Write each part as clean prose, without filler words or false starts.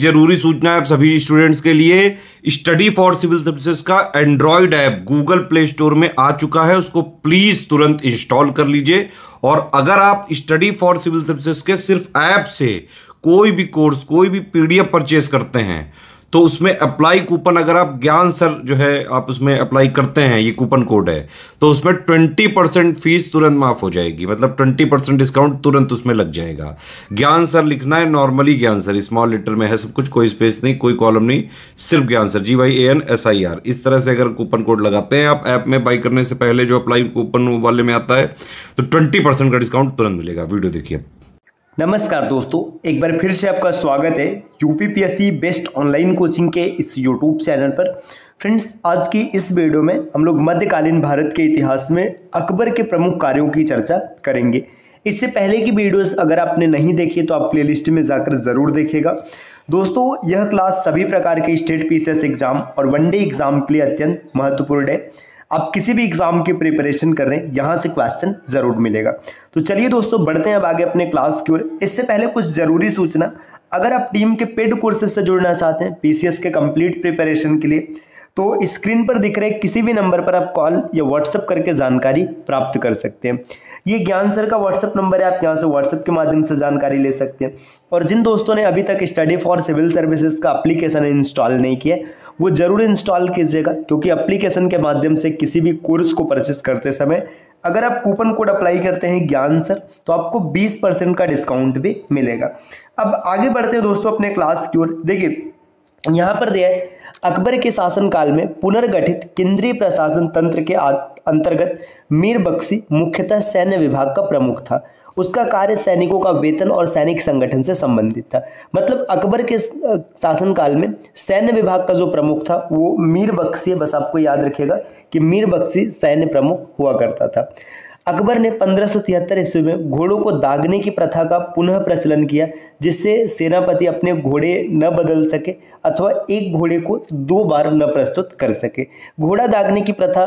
जरूरी सूचना है आप सभी स्टूडेंट्स के लिए। स्टडी फॉर सिविल सर्विसेज का Android app Google play store में आ चुका है, उसको प्लीज तुरंत इंस्टॉल कर लीजिए। और अगर आप स्टडी फॉर सिविल सर्विसेज के सिर्फ ऐप से कोई भी कोर्स, कोई भी पीडीएफ परचेस करते हैं तो उसमें अप्लाई कूपन, अगर आप ज्ञान सर जो है आप उसमें अप्लाई करते हैं, ये कूपन कोड है, तो उसमें 20% फीस तुरंत माफ हो जाएगी। मतलब 20% डिस्काउंट तुरंत उसमें लग जाएगा। ज्ञान सर लिखना है, नॉर्मली ज्ञान सर, स्मॉल लेटर में है सब कुछ, कोई स्पेस नहीं, कोई कॉलम नहीं, सिर्फ ज्ञान सर, GYANSIR। इस तरह से अगर कूपन कोड लगाते हैं आप ऐप में बाई करने से पहले, जो अप्लाई कूपन वाले में आता है, तो 20% का डिस्काउंट तुरंत मिलेगा। वीडियो देखिए। नमस्कार दोस्तों, एक बार फिर से आपका स्वागत है यूपीपीएससी बेस्ट ऑनलाइन कोचिंग के इस यूट्यूब चैनल पर। फ्रेंड्स, आज की इस वीडियो में हम लोग मध्यकालीन भारत के इतिहास में अकबर के प्रमुख कार्यों की चर्चा करेंगे। इससे पहले की वीडियोस अगर आपने नहीं देखी तो आप प्लेलिस्ट में जाकर ज़रूर देखिएगा। दोस्तों, यह क्लास सभी प्रकार के स्टेट पीसीएस एग्जाम और वनडे एग्जाम के लिए अत्यंत महत्वपूर्ण है। आप किसी भी एग्जाम की प्रिपरेशन कर रहे हैं, यहाँ से क्वेश्चन जरूर मिलेगा। तो चलिए दोस्तों, बढ़ते हैं अब आगे अपने क्लास की ओर। इससे पहले कुछ जरूरी सूचना, अगर आप टीम के पेड कोर्सेज से जुड़ना चाहते हैं पीसीएस के कंप्लीट प्रिपरेशन के लिए, तो स्क्रीन पर दिख रहे किसी भी नंबर पर आप कॉल या व्हाट्सएप करके जानकारी प्राप्त कर सकते हैं। ये ज्ञान सर का व्हाट्सएप नंबर है, आप यहाँ से व्हाट्सएप के माध्यम से जानकारी ले सकते हैं। और जिन दोस्तों ने अभी तक स्टडी फॉर सिविल सर्विसेज का एप्लीकेशन इंस्टॉल नहीं किया, वो जरूर इंस्टॉल कीजिएगा, क्योंकि एप्लीकेशन के माध्यम से किसी भी कोर्स को परचेस करते समय अगर आप कूपन कोड अप्लाई करते हैं ज्ञान सर, तो आपको 20% का डिस्काउंट भी मिलेगा। अब आगे बढ़ते हैं दोस्तों अपने क्लास की ओर। देखिए, यहाँ पर दिया है, अकबर के शासनकाल में पुनर्गठित केंद्रीय प्रशासन तंत्र के अंतर्गत मीर बख्शी मुख्यतः सैन्य विभाग का प्रमुख था। उसका कार्य सैनिकों का वेतन और सैनिक संगठन से संबंधित था। मतलब अकबर के शासनकाल में सैन्य विभाग का जो प्रमुख था वो मीर बख्शी है। बस आपको याद रखिएगा कि मीर बख्शी सैन्य प्रमुख हुआ करता था। अकबर ने 1573 ईस्वी में घोड़ों को दागने की प्रथा का पुनः प्रचलन किया, जिससे सेनापति अपने घोड़े न बदल सके अथवा एक घोड़े को 2 बार न प्रस्तुत कर सके। घोड़ा दागने की प्रथा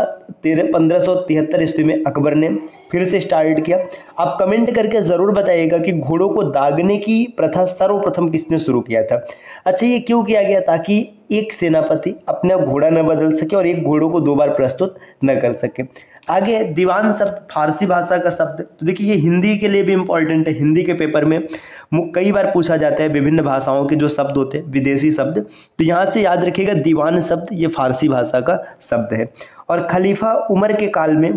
1573 ईस्वी में अकबर ने फिर से स्टार्ट किया। आप कमेंट करके ज़रूर बताइएगा कि घोड़ों को दागने की प्रथा सर्वप्रथम किसने शुरू किया था। अच्छा, ये क्यों किया गया? ताकि एक सेनापति अपना घोड़ा न बदल सके और एक घोड़ों को 2 बार प्रस्तुत न कर सके। आगे दीवान शब्द फारसी भाषा का शब्द, तो देखिए ये हिंदी के लिए भी इम्पॉर्टेंट है। हिंदी के पेपर में कई बार पूछा जाता है विभिन्न भाषाओं के जो शब्द होते हैं, विदेशी शब्द, तो यहाँ से याद रखिएगा दीवान शब्द ये फारसी भाषा का शब्द है। और खलीफा उमर के काल में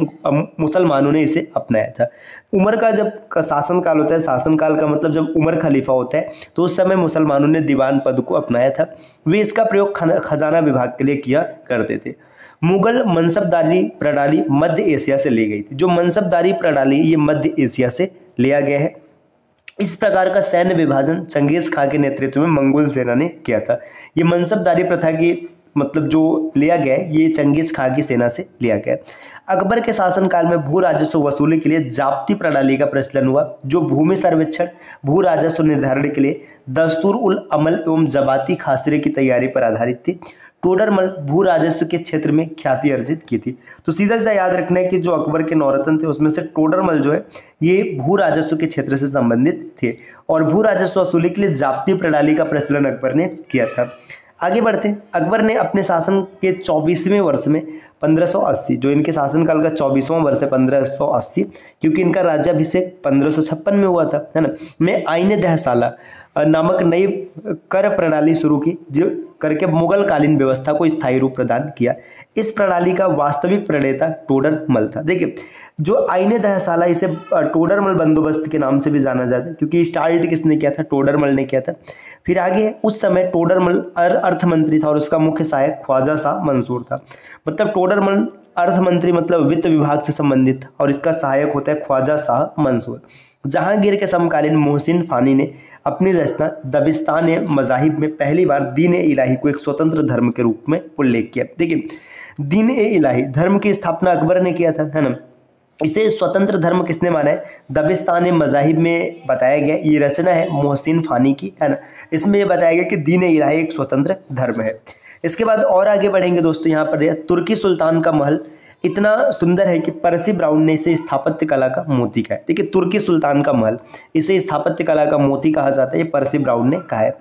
मुसलमानों ने इसे अपनाया था। उमर का जब शासन काल होता है, शासन काल का मतलब जब उमर खलीफा होता है, तो उस समय मुसलमानों ने दीवान पद को अपनाया था। वे इसका प्रयोग खजाना विभाग के लिए किया करते थे। मुगल मनसबदारी प्रणाली मध्य एशिया से ली गई थी। जो मनसबदारी प्रणाली ये मध्य एशिया से लिया गया है। इस प्रकार का सैन्य विभाजन चंगेज खां के नेतृत्व में मंगोल सेना ने किया था। ये मनसबदारी प्रथा की मतलब जो लिया गया है, ये चंगेज खां की सेना से लिया गया है। अकबर के शासनकाल में भू राजस्व वसूली के लिए जाप्ती प्रणाली का प्रचलन हुआ, जो भूमि सर्वेक्षण, भू राजस्व निर्धारण के लिए दस्तूर उल अमल एवं जबाती खासरे की तैयारी पर आधारित थी। टोडरमल भू राजस्व के क्षेत्र में ख्याति अर्जित की थी। तो सीधा सीधा याद रखना है कि जो अकबर के नौरत्न थे उसमें से टोडरमल जो है ये भू राजस्व के क्षेत्र से संबंधित थे, और भू राजस्व वसूली के लिए जाप्ती प्रणाली का प्रचलन अकबर ने किया था। आगे बढ़ते हैं। अकबर ने अपने शासन के 24वें वर्ष में 1580, जो इनके शासनकाल का 24वां वर्ष है 1580, क्योंकि इनका राज्याभिषेक 1556 में हुआ था, है ना, में आईने दहसाला नामक नई कर प्रणाली शुरू की, जो करके मुगल कालीन व्यवस्था को स्थायी रूप प्रदान किया। इस प्रणाली का वास्तविक प्रणेता टोडरमल था। देखिए, जो आईने दहसाला, इसे टोडरमल बंदोबस्त के नाम से भी जाना जाता है, क्योंकि स्टार्ट किसने किया था? टोडरमल ने किया था। फिर आगे उस समय टोडरमल अर्थमंत्री था और उसका मुख्य सहायक ख्वाजा शाह मंसूर था। मतलब टोडरमल अर्थमंत्री मतलब वित्त विभाग से संबंधित था, और इसका सहायक होता है ख्वाजा शाह मंसूर। जहांगीर के समकालीन मोहसिन फानी ने अपनी रचना दबिस्तान मजाहिब में पहली बार दीन ए इलाही को एक स्वतंत्र धर्म के रूप में उल्लेख किया। देखिए, दीन ए इलाही धर्म की स्थापना अकबर ने किया था, है ना। इसे स्वतंत्र धर्म किसने माना है? दबिस्तान मजाहिब में बताया गया। ये रचना है मोहसिन फानी की, है ना। इसमें यह बताया गया कि दीन ए इलाही एक स्वतंत्र धर्म है। इसके बाद और आगे बढ़ेंगे दोस्तों। यहाँ पर तुर्की सुल्तान का महल इतना सुंदर है कि पर्सी ब्राउन ने इसे स्थापत्य कला का मोती कहा है। देखिए, तुर्की सुल्तान का महल, इसे स्थापत्य कला का मोती कहा जाता है, ये पर्सी ब्राउन ने कहा है।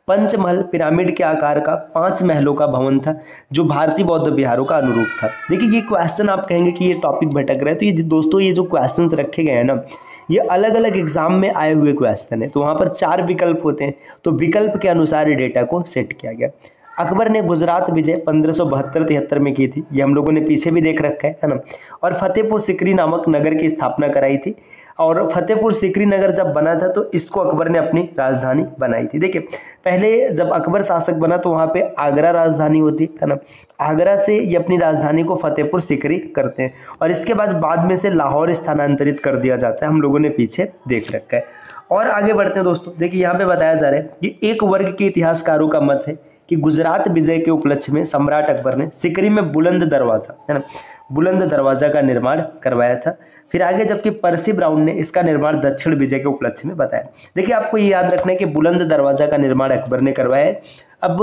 पंचमहल पिरामिड के आकार का 5 महलों का भवन था जो भारतीय बौद्ध विहारों का अनुरूप था। देखिए ये क्वेश्चन आप कहेंगे कि ये टॉपिक भटक रहा है, तो ये दोस्तों ये जो क्वेश्चंस रखे गए हैं ना, ये अलग अलग एग्जाम में आए हुए क्वेश्चन है। तो वहाँ पर 4 विकल्प होते हैं, तो विकल्प के अनुसार डेटा को सेट किया गया। अकबर ने गुजरात विजय 1572-73 में की थी, ये हम लोगों ने पीछे भी देख रखा है ना। और फतेहपुर सिकरी नामक नगर की स्थापना कराई थी, और फतेहपुर सिकरी नगर जब बना था तो इसको अकबर ने अपनी राजधानी बनाई थी। देखिए पहले जब अकबर शासक बना तो वहाँ पे आगरा राजधानी होती है ना, आगरा से ये अपनी राजधानी को फतेहपुर सिकरी करते हैं, और इसके बाद में से लाहौर स्थानांतरित कर दिया जाता है, हम लोगों ने पीछे देख रखा है। और आगे बढ़ते हैं दोस्तों, देखिए यहाँ पे बताया जा रहा है कि एक वर्ग के इतिहासकारों का मत है कि गुजरात विजय के उपलक्ष्य में सम्राट अकबर ने सिकरी में बुलंद दरवाजा है ना, बुलंद दरवाजा का निर्माण करवाया था। फिर आगे जबकि पर्सी ब्राउन ने इसका निर्माण दक्षिण विजय के उपलक्ष्य में बताया। देखिए आपको ये याद रखना है कि बुलंद दरवाजा का निर्माण अकबर ने करवाया है। अब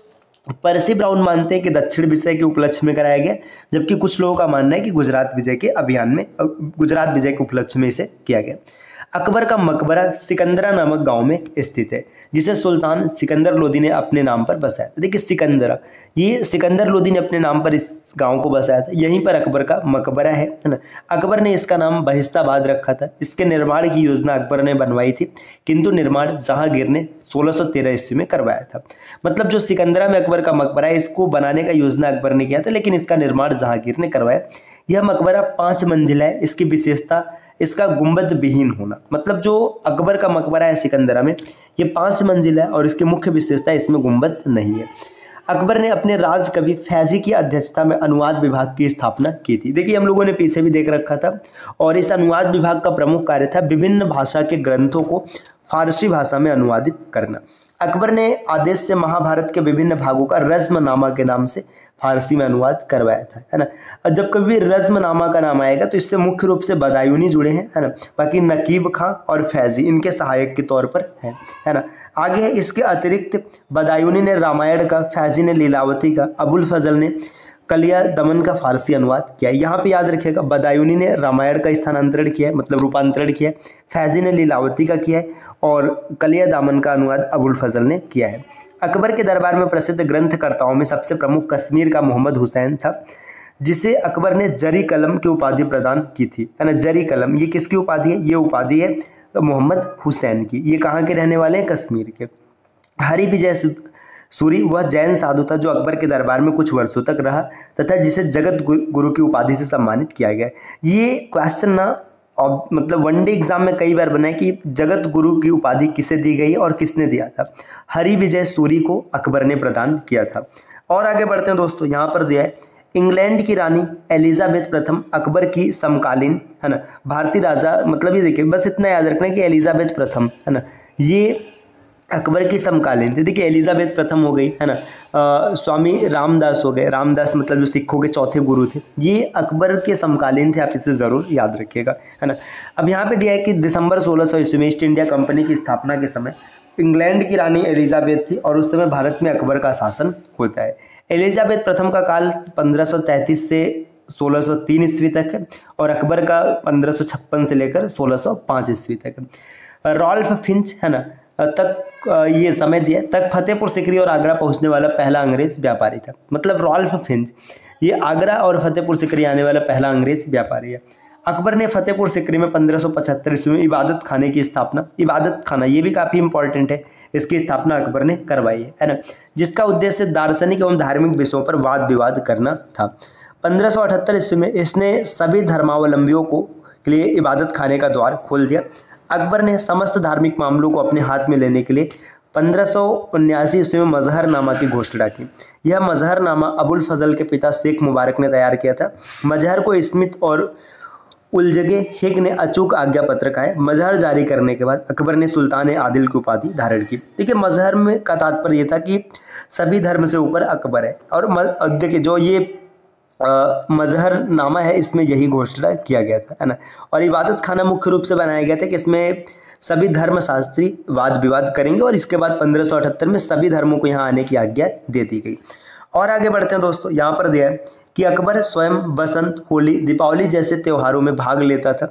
पर्सी ब्राउन मानते हैं कि दक्षिण विजय के उपलक्ष्य में कराया गया, जबकि कुछ लोगों का मानना है कि गुजरात विजय के अभियान में, गुजरात विजय के उपलक्ष्य में इसे किया गया। अकबर का मकबरा सिकंदरा नामक गांव में स्थित है, जिसे सुल्तान सिकंदर लोदी ने अपने नाम पर बसाया। देखिए सिकंदरा, ये सिकंदर लोदी ने अपने नाम पर इस गांव को बसाया था, यहीं पर अकबर का मकबरा है ना। अकबर ने इसका नाम बहिस्ताबाद रखा था। इसके निर्माण की योजना अकबर ने बनवाई थी, किंतु निर्माण जहांगीर ने 1613 ईस्वी में करवाया था। मतलब जो सिकंदरा में अकबर का मकबरा है, इसको बनाने का योजना अकबर ने किया था, लेकिन इसका निर्माण जहांगीर ने करवाया। यह मकबरा 5 मंजिला है। इसकी विशेषता इसका गुंबद विहीन होना। मतलब जो अकबर का मकबरा है सिकंदरा में, ये 5 मंजिला है और इसकी मुख्य विशेषता इसमें गुंबद नहीं है। अकबर ने अपने राज कवि फैजी की अध्यक्षता में अनुवाद विभाग की स्थापना की थी। देखिए हम लोगों ने पीछे भी देख रखा था, और इस अनुवाद विभाग का प्रमुख कार्य था विभिन्न भाषा के ग्रंथों को फारसी भाषा में अनुवादित करना। अकबर ने आदेश से महाभारत के विभिन्न भागों का रज़्मनामा के नाम से फारसी में अनुवाद करवाया था, है ना। और जब कभी रज़्मनामा का नाम आएगा तो इससे मुख्य रूप से बदायूनी जुड़े हैं, है ना। बाकी नकीब खां और फैजी इनके सहायक के तौर पर है ना। आगे है, इसके अतिरिक्त बदायूनी ने रामायण का, फैजी ने लीलावती का, अबुल फजल ने कलिया दमन का फारसी अनुवाद किया है। यहाँ पे याद रखिएगा, बदायूनी ने रामायण का स्थानांतरण किया है, मतलब रूपांतरण किया है, फैजी ने लीलावती का किया है, और कलिया दामन का अनुवाद अबुल फजल ने किया है। अकबर के दरबार में प्रसिद्ध ग्रंथकर्ताओं में सबसे प्रमुख कश्मीर का मोहम्मद हुसैन था, जिसे अकबर ने जरी कलम की उपाधि प्रदान की थी, है ना। जरी कलम ये किसकी उपाधि है? ये उपाधि है मोहम्मद हुसैन की। ये कहाँ के रहने वाले हैं? कश्मीर के। हरि विजय सूरी वह जैन साधु था जो अकबर के दरबार में कुछ वर्षों तक रहा तथा जिसे जगत गुरु की उपाधि से सम्मानित किया गया। ये क्वेश्चन ना और मतलब वनडे एग्जाम में कई बार बना है कि जगत गुरु की उपाधि किसे दी गई और किसने दिया था। हरि विजय सूरी को अकबर ने प्रदान किया था। और आगे बढ़ते हैं दोस्तों, यहाँ पर दिया है इंग्लैंड की रानी एलिजाबेथ प्रथम अकबर की समकालीन, है ना, भारतीय राजा। मतलब ये देखिए बस इतना याद रखना है कि एलिजाबेथ प्रथम, है ना, ये अकबर की समकालीन थी। देखिए एलिजाबेथ प्रथम हो गई, है ना, स्वामी रामदास हो गए। रामदास मतलब जो सिखों के चौथे गुरु थे, ये अकबर के समकालीन थे। आप इसे ज़रूर याद रखिएगा, है ना। अब यहाँ पे दिया है कि दिसंबर 1600 ईस्वी में ईस्ट इंडिया कंपनी की स्थापना के समय इंग्लैंड की रानी एलिजाबेथ थी और उस समय भारत में अकबर का शासन होता है। एलिजाबेथ प्रथम का काल 1533 से 1603 ईस्वी तक है और अकबर का 1556 से लेकर 1605 ईस्वी तक है। रॉल्फ फिंच, है ना, तक ये समय दिया तक फतेहपुर सिकरी और आगरा पहुंचने वाला पहला अंग्रेज व्यापारी था। मतलब रॉल्फ फिंच ये आगरा और फतेहपुर सिकरी आने वाला पहला अंग्रेज व्यापारी है। अकबर ने फतेहपुर सिकरी में 1575 ईस्वी में इबादत खाने की स्थापना, इबादत खाना ये भी काफ़ी इंपॉर्टेंट है, इसकी स्थापना अकबर ने करवाई है ना, जिसका उद्देश्य दार्शनिक एवं धार्मिक विषयों पर वाद विवाद करना था। 1578 ईस्वी में इसने सभी धर्मावलंबियों को के लिए इबादत खाने का द्वार खोल दिया। अकबर ने समस्त धार्मिक मामलों को अपने हाथ में लेने के लिए 1579 ईस्वी में मजहरनामा की घोषणा की। यह मजहरनामा अबुल फजल के पिता शेख मुबारक ने तैयार किया था। मजहर को स्मिथ और उलजगे हेग ने अचूक आज्ञा पत्र कहा है। मजहर जारी करने के बाद अकबर ने सुल्तान आदिल की उपाधि धारण की। देखिए मजहर में का तात्पर्य यह था कि सभी धर्म से ऊपर अकबर है, और देखिए जो ये मजहरनामा है इसमें यही घोषणा किया गया था, है ना। और इबादत खाना मुख्य रूप से बनाया गया था कि इसमें सभी धर्मशास्त्री वाद विवाद करेंगे, और इसके बाद 1578 में सभी धर्मों को यहाँ आने की आज्ञा दे दी गई। और आगे बढ़ते हैं दोस्तों, यहाँ पर दिया है कि अकबर स्वयं बसंत, होली, दीपावली जैसे त्योहारों में भाग लेता था।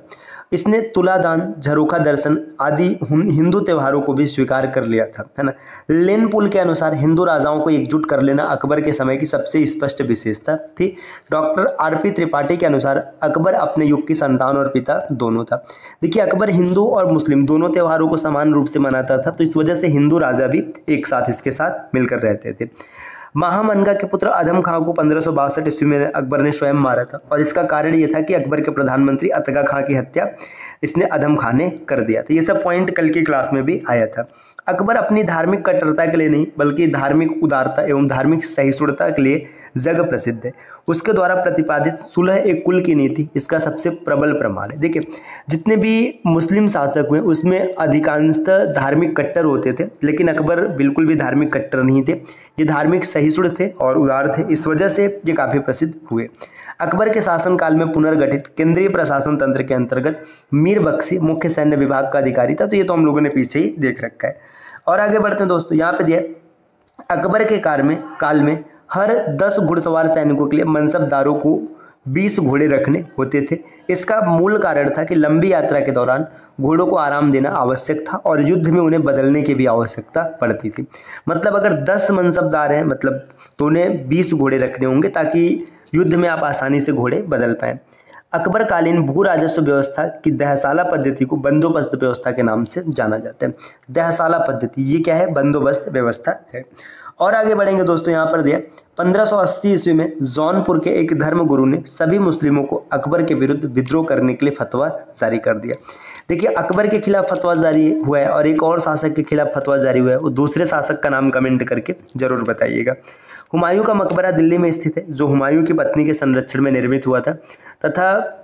इसने तुलादान, झरोखा दर्शन आदि हिंदू त्योहारों को भी स्वीकार कर लिया था, है ना। लेन पुल के अनुसार हिंदू राजाओं को एकजुट कर लेना अकबर के समय की सबसे स्पष्ट विशेषता थी। डॉक्टर आरपी त्रिपाठी के अनुसार अकबर अपने युग की संतान और पिता दोनों था। देखिए, अकबर हिंदू और मुस्लिम दोनों त्योहारों को समान रूप से मनाता था, तो इस वजह से हिंदू राजा भी एक साथ इसके साथ मिलकर रहते थे। महामनगा के पुत्र अधम खां को 1562 ईस्वी में अकबर ने स्वयं मारा था, और इसका कारण ये था कि अकबर के प्रधानमंत्री अतगा खां की हत्या इसने अधम खां ने कर दिया था। ये सब पॉइंट कल की क्लास में भी आया था। अकबर अपनी धार्मिक कट्टरता के लिए नहीं बल्कि धार्मिक उदारता एवं धार्मिक सहिष्णुता के लिए जग प्रसिद्ध है। उसके द्वारा प्रतिपादित सुलह एक कुल की नीति इसका सबसे प्रबल प्रमाण है। देखिए, जितने भी मुस्लिम शासक हुए उसमें अधिकांशतः धार्मिक कट्टर होते थे, लेकिन अकबर बिल्कुल भी धार्मिक कट्टर नहीं थे। ये धार्मिक सहिष्णु थे और उदार थे, इस वजह से ये काफ़ी प्रसिद्ध हुए। अकबर के शासनकाल में पुनर्गठित केंद्रीय प्रशासन तंत्र के अंतर्गत मीर बख्शी मुख्य सैन्य विभाग का अधिकारी था, तो ये तो हम लोगों ने पीछे ही देख रखा है। और आगे बढ़ते हैं दोस्तों, यहाँ पे दिया अकबर के काल में हर 10 घुड़सवार सैनिकों के लिए मनसबदारों को 20 घोड़े रखने होते थे। इसका मूल कारण था कि लंबी यात्रा के दौरान घोड़ों को आराम देना आवश्यक था और युद्ध में उन्हें बदलने की भी आवश्यकता पड़ती थी। मतलब अगर 10 मनसबदार हैं मतलब तो उन्हें 20 घोड़े रखने होंगे ताकि युद्ध में आप आसानी से घोड़े बदल पाएँ। अकबरकालीन भू राजस्व व्यवस्था की दहसाला पद्धति को बंदोबस्त व्यवस्था के नाम से जाना जाता है। दहसाला पद्धति ये क्या है? बंदोबस्त व्यवस्था है। और आगे बढ़ेंगे दोस्तों, यहाँ पर दिया 1580 ईस्वी में जौनपुर के एक धर्मगुरु ने सभी मुस्लिमों को अकबर के विरुद्ध विद्रोह करने के लिए फतवा जारी कर दिया। देखिए, अकबर के खिलाफ फतवा जारी हुआ है और एक और शासक के खिलाफ फतवा जारी हुआ है, वो दूसरे शासक का नाम कमेंट करके जरूर बताइएगा। हुमायूं का मकबरा दिल्ली में स्थित है, जो हुमायूं की पत्नी के संरक्षण में निर्मित हुआ था तथा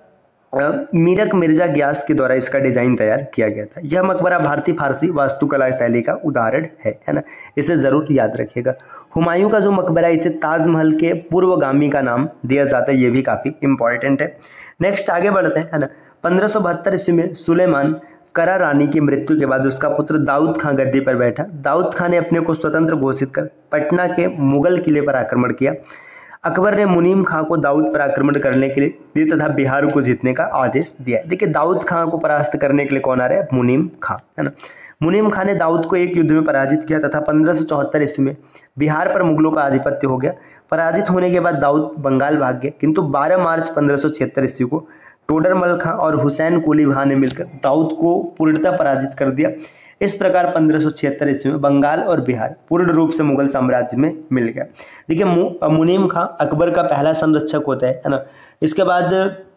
मीरक मिर्जा ग्यास के द्वारा इसका डिजाइन तैयार किया गया था। यह मकबरा भारतीय फारसी वास्तुकला शैली का उदाहरण है ना, इसे जरूर याद रखिएगा। हुमायूं का जो मकबरा इसे ताजमहल के पूर्वगामी का नाम दिया जाता है, ये भी काफ़ी इंपॉर्टेंट है। नेक्स्ट आगे बढ़ते हैं, है ना। 1572 ईस्वी में सुलेमान करा रानी की मृत्यु के बाद उसका पुत्र दाऊद खां गद्दी पर बैठा। दाऊद खां ने अपने को स्वतंत्र घोषित कर पटना के मुगल किले पर आक्रमण किया। अकबर ने मुनीम खां को दाऊद पर आक्रमण करने के लिए तथा बिहार को जीतने का आदेश दिया। देखिए, दाऊद खां को परास्त करने के लिए कौन आ रहा है? मुनीम खां, है ना। मुनीम खां ने दाऊद को एक युद्ध में पराजित किया तथा 1574 ईस्वी में बिहार पर मुगलों का आधिपत्य हो गया। पराजित होने के बाद दाऊद बंगाल भाग गया, किंतु 12 मार्च 1576 ईस्वी को टोडरमल खां और हुसैन कुली खां ने मिलकर दाऊद को पूर्णतः पराजित कर दिया। इस प्रकार 1576 ईस्वी में बंगाल और बिहार पूर्ण रूप से मुगल साम्राज्य में मिल गया। देखिए, मुनीम खां अकबर का पहला संरक्षक होता है ना। इसके बाद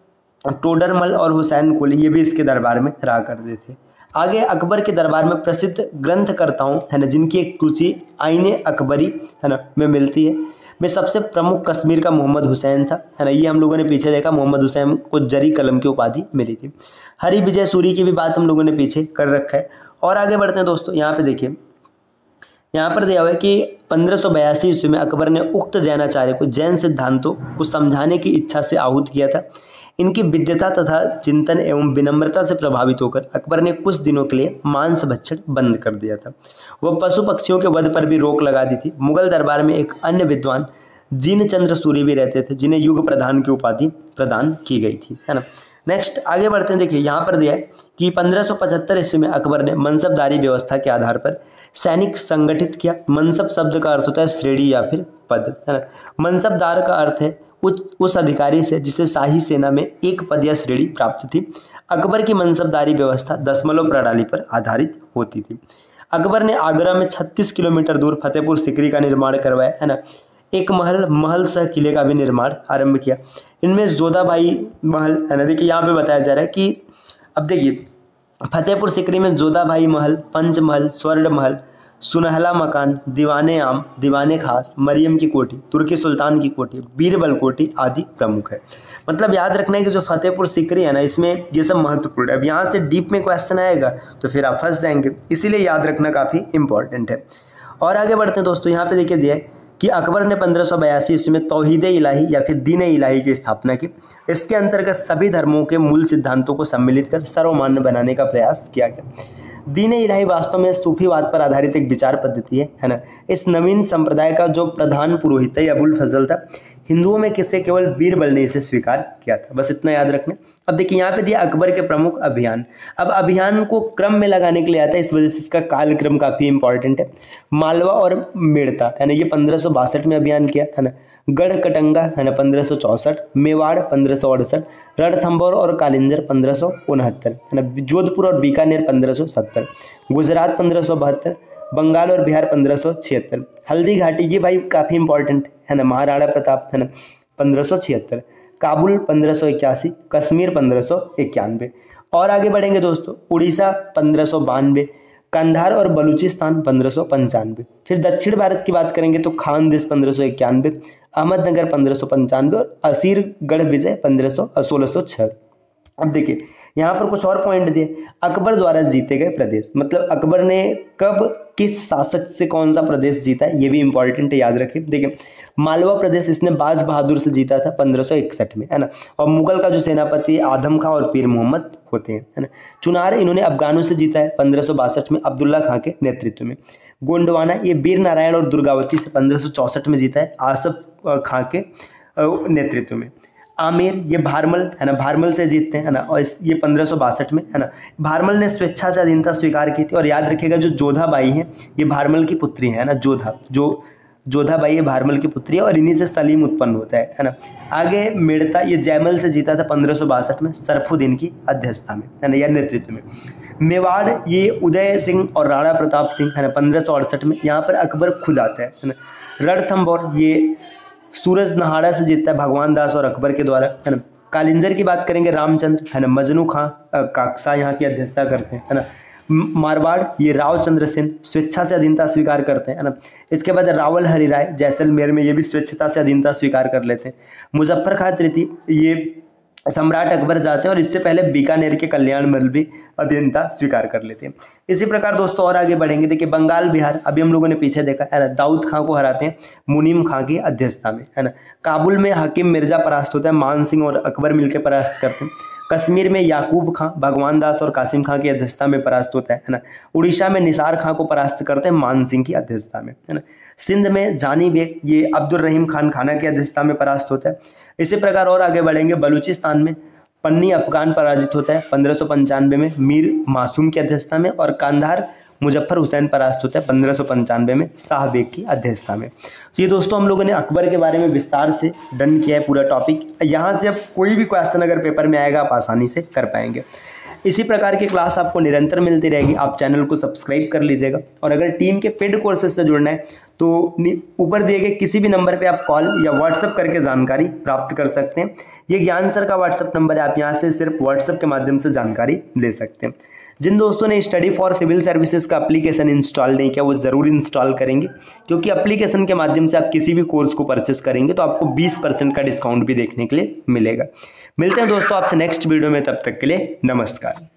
टोडरमल और हुसैन कुली ये भी इसके दरबार में रहा करते थे। आगे अकबर के दरबार में प्रसिद्ध ग्रंथकर्ताओं है ना, जिनकी एक सूची आईने अकबरी है ना में मिलती है। में सबसे प्रमुख कश्मीर का मोहम्मद हुसैन था, है ना। ये हम लोगों ने पीछे देखा, मोहम्मद हुसैन को जरी कलम की उपाधि मिली थी। हरि विजय सूरी की भी बात हम लोगों ने पीछे कर रखा है। और आगे बढ़ते हैं दोस्तों, यहाँ पे देखिए, यहाँ पर दिया हुआ है कि 1582 ईस्वी में अकबर ने उक्त जैनाचार्य को जैन सिद्धांतों को समझाने की इच्छा से आहूत किया था। इनकी विद्वता तथा चिंतन एवं विनम्रता से प्रभावित होकर अकबर ने कुछ दिनों के लिए मांस भक्षण बंद कर दिया था। वह पशु पक्षियों के वध पर भी रोक लगा दी थी। मुगल दरबार में एक अन्य विद्वान जिनचंद्र सूरी भी रहते थे, जिन्हें युग प्रधान की उपाधि प्रदान की गई थी, है ना। नेक्स्ट आगे बढ़ते हैं। देखिए, यहाँ पर दिया है कि 1575 ईस्वी में अकबर ने मनसबदारी व्यवस्था के आधार पर सैनिक संगठित किया। मनसब शब्द का अर्थ होता है श्रेणी या फिर पद, है ना। मनसबदार का अर्थ है उस अधिकारी से जिसे शाही सेना में एक पद या श्रेणी प्राप्त थी। अकबर की मनसबदारी व्यवस्था दशमलव प्रणाली पर आधारित होती थी। अकबर ने आगरा में 36 किलोमीटर दूर फतेहपुर सिकरी का निर्माण करवाया, है ना। एक महल सह किले का भी निर्माण आरंभ किया। इनमें जोधाबाई महल, है ना। देखिए, यहाँ पे बताया जा रहा है कि अब देखिए, फतेहपुर सिकरी में जोधाबाई महल, पंचमहल, स्वर्ण महल, सुनहला मकान, दीवाने आम, दीवाने खास, मरियम की कोठी, तुर्की सुल्तान की कोठी, बीरबल कोठी आदि प्रमुख है। मतलब याद रखना है कि जो फतेहपुर सिकरी है ना, इसमें ये सब महत्वपूर्ण है। अब यहाँ से डीप में क्वेश्चन आएगा तो फिर आप फंस जाएंगे, इसीलिए याद रखना काफ़ी इंपॉर्टेंट है। और आगे बढ़ते हैं दोस्तों, यहाँ पे देखिए दिया है कि अकबर ने 1582 ईस्वी में तौहीद इलाही या फिर दीन इलाही की स्थापना की। इसके अंतर्गत सभी धर्मों के मूल सिद्धांतों को सम्मिलित कर सर्वमान्य बनाने का प्रयास किया गया। दीन इलाही वास्तव में सूफीवाद पर आधारित एक विचार पद्धति है ना। इस नवीन संप्रदाय का जो प्रधान पुरोहित है अबुल फजल था, हिंदुओं में किसे केवल बीरबल ने इसे स्वीकार किया था, बस इतना याद रखना। अब देखिए यहाँ पे दिया अकबर के प्रमुख अभियान। अब अभियान को क्रम में लगाने के लिए आता है, इस वजह से इसका कालक्रम काफी इंपॉर्टेंट है। मालवा और मेड़ता है ना, ये 1562 में अभियान किया है ना। गढ़कटंगा है ना 1564, मेवाड़ 1568, रणथंभौर और कालिंजर 1569 है ना। जोधपुर और बीकानेर 1570, गुजरात 1572, बंगाल और बिहार 1576, हल्दी घाटी ये भाई काफ़ी इंपॉर्टेंट है ना, महाराणा प्रताप है ना 1576, काबुल 1581, कश्मीर 1591। और आगे बढ़ेंगे दोस्तों, उड़ीसा 1592, कंधार और बलूचिस्तान 1595। फिर दक्षिण भारत की बात करेंगे तो खानदेश 1591, अहमदनगर 1595 और असीरगढ़ विजय 1606। अब देखिए यहाँ पर कुछ और पॉइंट दिए। अकबर द्वारा जीते गए प्रदेश, मतलब अकबर ने कब किस शासक से कौन सा प्रदेश जीता है, ये भी इंपॉर्टेंट है, याद रखिए। देखिए मालवा प्रदेश इसने बाज बहादुर से जीता था 1561 में है ना। और मुगल का जो सेनापति आदम खां और पीर मोहम्मद होते हैं है ना। चुनार इन्होंने अफगानों से जीता है 1562 में अब्दुल्ला खां के नेतृत्व में। गोंडवाना ये वीर नारायण और दुर्गावती से 1564 में जीता है आसफ खां के नेतृत्व में। आमेर ये भारमल है ना, भारमल से जीतते हैं है ना, और ये 1562 में है ना। भारमल ने स्वेच्छा से अधीनता स्वीकार की थी। और याद रखिएगा जो जोधाबाई है ये भारमल की पुत्री है ना, जोधाबाई ये भारमल की पुत्री है और इन्हीं से सलीम उत्पन्न होता है ना। आगे मेड़ता ये जयमल से जीता था 1562 में सरफुद्दीन की अध्यक्षता में है ना, या नेतृत्व में। मेवाड़ ये उदय सिंह और राणा प्रताप सिंह है ना 1568 में, यहाँ पर अकबर खुद आता है ना। रणथंभौर ये सूरज नहाड़ा से जीतता है भगवान दास और अकबर के द्वारा है ना। कालिंजर की बात करेंगे रामचंद्र है ना, मजनू खां काकसा यहाँ की अध्यक्षता करते हैं है ना। मारवाड़ ये राव चंद्र सेन स्वेच्छा से अधीनता स्वीकार करते हैं है ना। इसके बाद रावल हरि राय जैसलमेर में ये भी स्वेच्छता से अधीनता स्वीकार कर लेते हैं। मुजफ्फर खां तृतीय ये सम्राट अकबर जाते हैं और इससे पहले बीकानेर के कल्याण महल भी अधीनता स्वीकार कर लेते हैं। इसी प्रकार दोस्तों और आगे बढ़ेंगे। देखिए बंगाल बिहार अभी हम लोगों ने पीछे देखा है ना, दाऊद खां को हराते हैं मुनीम खां की अध्यक्षता में है ना। काबुल में हकीम मिर्जा परास्त होता है, मान सिंह और अकबर मिलकर परास्त करते हैं। कश्मीर में याकूब खां भगवान दास और कासिम खां की अध्यक्षता में परास्त होता है ना। उड़ीसा में निसार खां को परास्त करते हैं मान सिंह की अध्यक्षता में है ना। सिंध में जानी बेग ये अब्दुल रहीम खान खाना की अध्यक्षता में परास्त होता है। इसी प्रकार और आगे बढ़ेंगे। बलूचिस्तान में पन्नी अफगान पराजित होता है 1595 में मीर मासूम की अध्यक्षता में। और कांधार मुजफ्फर हुसैन परास्त होता है 1595 में शाह बेग की अध्यक्षता में। तो ये दोस्तों हम लोगों ने अकबर के बारे में विस्तार से डन किया है पूरा टॉपिक। यहाँ से अब कोई भी क्वेश्चन अगर पेपर में आएगा आप आसानी से कर पाएंगे। इसी प्रकार की क्लास आपको निरंतर मिलती रहेगी, आप चैनल को सब्सक्राइब कर लीजिएगा। और अगर टीम के पेड कोर्सेज से जुड़ना है तो ऊपर दिए गए किसी भी नंबर पे आप कॉल या व्हाट्सएप करके जानकारी प्राप्त कर सकते हैं। ये ज्ञान सर का व्हाट्सएप नंबर है, आप यहाँ से सिर्फ व्हाट्सएप के माध्यम से जानकारी ले सकते हैं। जिन दोस्तों ने स्टडी फॉर सिविल सर्विसेज का एप्लीकेशन इंस्टॉल नहीं किया वो ज़रूर इंस्टॉल करेंगे, क्योंकि एप्लीकेशन के माध्यम से आप किसी भी कोर्स को परचेस करेंगे तो आपको 20% का डिस्काउंट भी देखने के लिए मिलेगा। मिलते हैं दोस्तों आपसे नेक्स्ट वीडियो में, तब तक के लिए नमस्कार।